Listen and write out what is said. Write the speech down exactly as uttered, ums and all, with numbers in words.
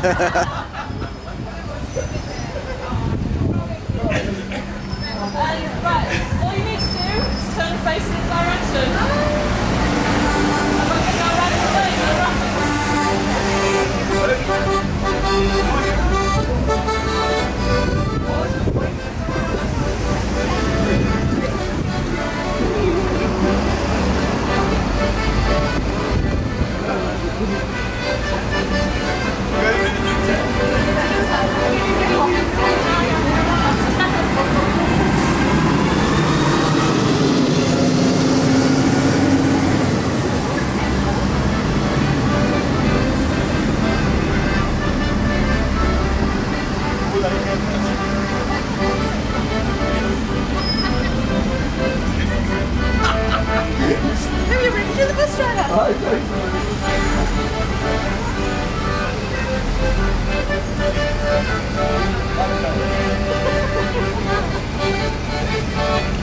right, all you need to do is turn and face in the direction. I'm going to go right away, no rapid. Have you ready to do the bus driver?